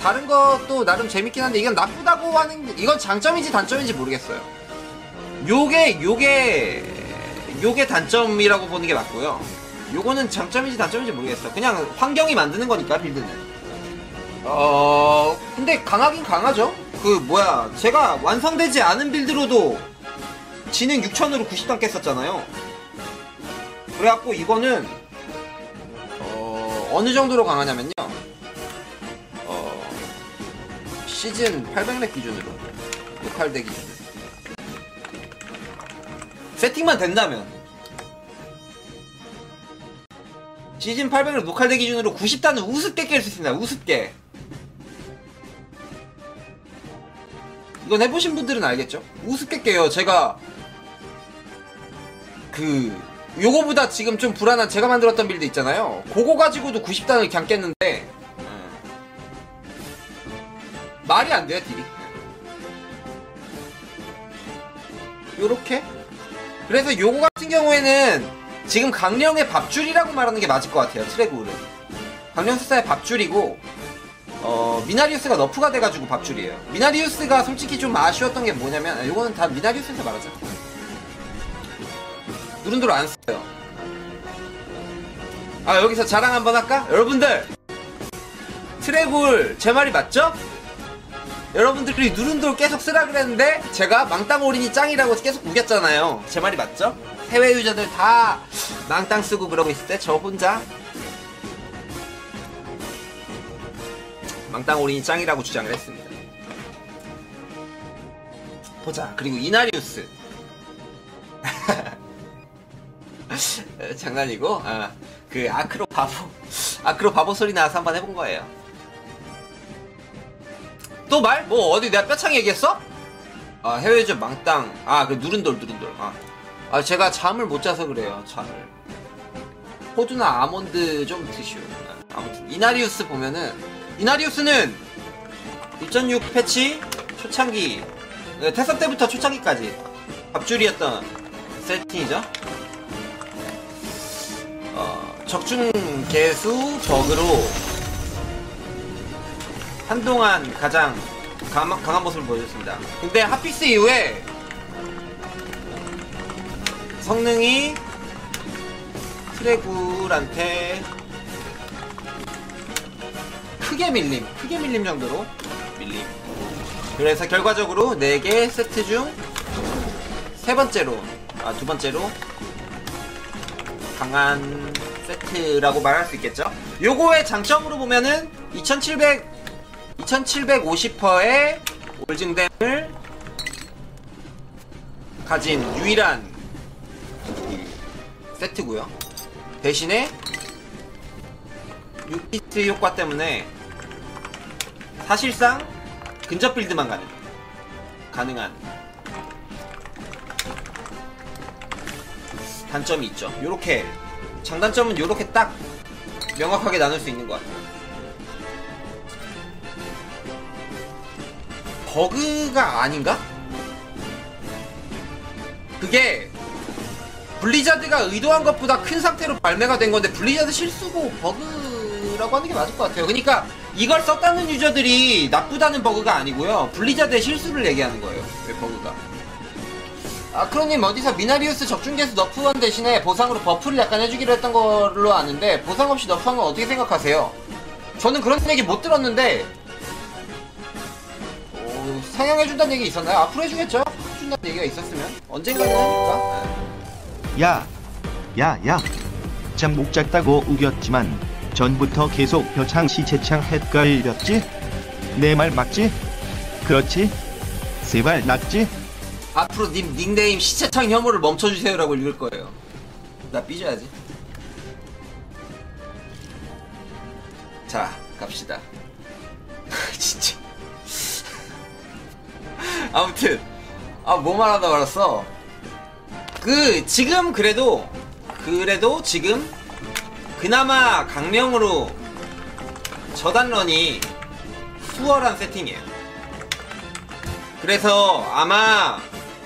다른 것도 나름 재밌긴 한데 이건 나쁘다고 하는 이건 장점인지 단점인지 모르겠어요. 요게 단점이라고 보는 게 맞고요. 요거는 장점인지 단점인지 모르겠어. 그냥 환경이 만드는 거니까 빌드는. 근데 강하긴 강하죠. 그 뭐야, 제가 완성되지 않은 빌드로도 지능 6000으로 90단 깼었잖아요. 그래갖고 이거는 어느 정도로 강하냐면요. 시즌 800렙 기준으로, 로컬대 기준으로 세팅만 된다면 시즌 800렙 로컬대 기준으로 90단은 우습게 깰 수 있습니다. 우습게. 이건 해보신 분들은 알겠죠? 우습게 깨요. 제가 요거보다 지금 좀 불안한 제가 만들었던 빌드 있잖아요. 그거 가지고도 90단을 그냥 깼는데 말이 안 돼요, 딜이. 요렇게. 그래서 요거 같은 경우에는 지금 강령의 밥줄이라고 말하는 게 맞을 것 같아요. 트레굴은 강령 스타의 밥줄이고, 미나리우스가 너프가 돼가지고 밥줄이에요. 미나리우스가 솔직히 좀 아쉬웠던 게 뭐냐면, 요거는 다 미나리우스에서 말하자. 누른도로 안 써요. 여기서 자랑 한번 할까? 여러분들, 트레굴 제 말이 맞죠? 여러분들이 누른돌 계속 쓰라 그랬는데 제가 망땅 올인이 짱이라고 계속 우겼잖아요. 제 말이 맞죠? 해외 유저들 다 망땅 쓰고 그러고 있을 때 저 혼자 망땅 올인이 짱이라고 주장을 했습니다. 보자. 그리고 이나리우스 장난이고, 그 아크로 바보 소리 나와서 한번 해본 거예요. 또 말? 뭐 어디 내가 뼈창 얘기했어? 해외 유저 망땅. 그 누른돌. 제가 잠을 못 자서 그래요. 잠을. 호두나 아몬드 좀 드시오. 아무튼 이나리우스 보면은, 이나리우스는 1.6 패치 초창기, 태섭 때부터 초창기까지 밥줄이었던 세팅이죠. 적중 개수 버그로 한동안 가장 강한 모습을 보여줬습니다. 근데 핫픽스 이후에 성능이 트레굴한테 크게 밀림 정도로 밀림. 그래서 결과적으로 4개 세트 중 두 번째로 강한 세트라고 말할 수 있겠죠. 요거의 장점으로 보면은 2750%의 올증댐을 가진 유일한 세트고요. 대신에 6비트 효과 때문에 사실상 근접 빌드만 가능한 단점이 있죠. 요렇게 장단점은 요렇게 딱 명확하게 나눌 수 있는 것 같아요. 버그가 아닌가? 그게 블리자드가 의도한 것보다 큰 상태로 발매가 된 건데 블리자드 실수고 버그라고 하는 게 맞을 것 같아요. 그러니까 이걸 썼다는 유저들이 나쁘다는 버그가 아니고요. 블리자드의 실수를 얘기하는 거예요. 왜 버그가. 아크로님 어디서 미나리우스 적중개수 너프한 대신에 보상으로 버프를 약간 해주기로 했던 걸로 아는데 보상 없이 너프한 건 어떻게 생각하세요? 저는 그런 얘기 못 들었는데 상향해준다는 얘기 있었나요? 앞으로 해주겠죠? 해준다는 얘기가 있었으면 언젠가는 하니까. 야 참 목 작다고 우겼지만 전부터 계속 벼창 시체창 헷갈렸지? 내 말 맞지? 그렇지? 세발 낫지? 앞으로 님 닉네임 시체창 혐오를 멈춰주세요라고 읽을 거예요. 나 삐져야지. 자, 갑시다. 진짜. 아무튼 뭐 말하다 말았어. 지금 그래도 지금 그나마 강령으로 저단런이 수월한 세팅이에요. 그래서 아마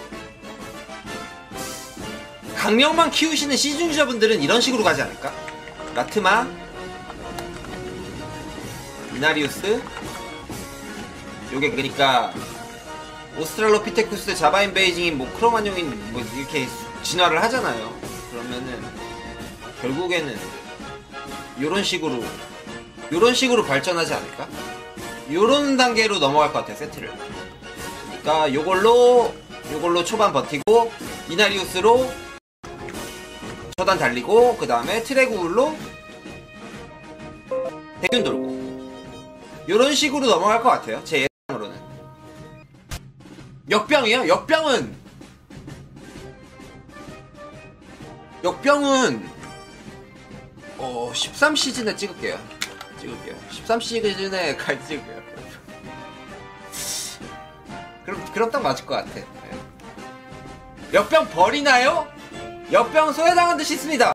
강령만 키우시는 시즌 유저분들은 이런 식으로 가지 않을까? 라트마, 미나리우스, 요게 그러니까 오스트랄로피테쿠스, 자바인 베이징인 뭐 크로마뇽인 뭐 이렇게 진화를 하잖아요. 그러면은 결국에는 요런 식으로 발전하지 않을까? 요런 단계로 넘어갈 것 같아요, 세트를. 그러니까 요걸로 초반 버티고 이나리우스로 초단 달리고 그 다음에 트레구울로 대균 돌고 요런 식으로 넘어갈 것 같아요, 제 예상으로는. 역병이요? 역병은 13시즌에 찍을게요. 13시즌에 찍을게요. 그럼 딱 맞을 것 같아. 역병 버리나요? 역병 소외당한 듯 싶습니다.